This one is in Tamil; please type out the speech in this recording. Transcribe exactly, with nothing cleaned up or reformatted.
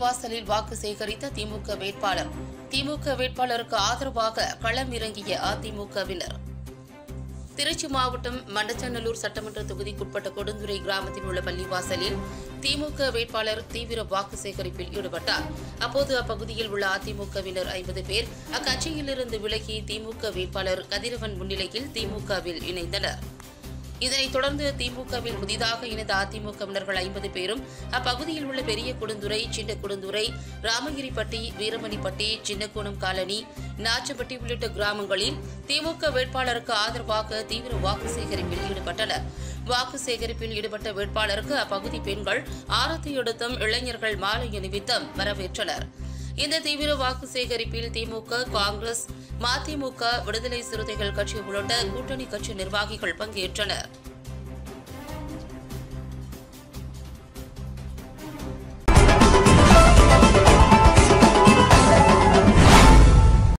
பள்ளிவாசலில் வாக்கு சேகரித்த திமுக வேட்பாளர். திமுக வேட்பாளருக்கு ஆதரவாக களம் இறங்கிய அதிமுகவினர். திருச்சி மாவட்டம் மண்டச்சநல்லூர் சட்டமன்ற தொகுதிக்குட்பட்ட கொடுந்துறை கிராமத்தில் உள்ள பள்ளிவாசலில் திமுக வேட்பாளர் தீவிர வாக்கு சேகரிப்பில் ஈடுபட்டார். அப்போது அப்பகுதியில் உள்ள அதிமுகவினர் ஐம்பது பேர் அக்கட்சியிலிருந்து விலகி திமுக வேட்பாளர் கதிரவன் முன்னிலையில் திமுகவில் இணைந்தனர். இதனைத் தொடர்ந்து திமுகவில் புதிதாக இணைந்த அதிமுகவினர்கள் ஐம்பது பேரும் அப்பகுதியில் உள்ள பெரிய கொடுந்துறை, சின்ன கொடுந்துறை, ராமகிரிப்பட்டி, வீரமணிப்பட்டி, சின்னக்கோணம் காலனி, நாச்சப்பட்டி உள்ளிட்ட கிராமங்களில் திமுக வேட்பாளருக்கு ஆதரவாக தீவிர வாக்கு சேகரிப்பில் ஈடுபட்டனர். வாக்கு சேகரிப்பில் ஈடுபட்ட வேட்பாளருக்கு அப்பகுதி பெண்கள் ஆரத்தி எடுத்தும் இளைஞர்கள் மாலை அணிவித்தும் வரவேற்றனர். இந்த தீவிர வாக்கு சேகரிப்பில் திமுக, காங்கிரஸ், மதிமுக, விடுதலை சிறுத்தைகள் கட்சி உள்ளிட்ட கூட்டணி கட்சி நிர்வாகிகள் பங்கேற்றனர்.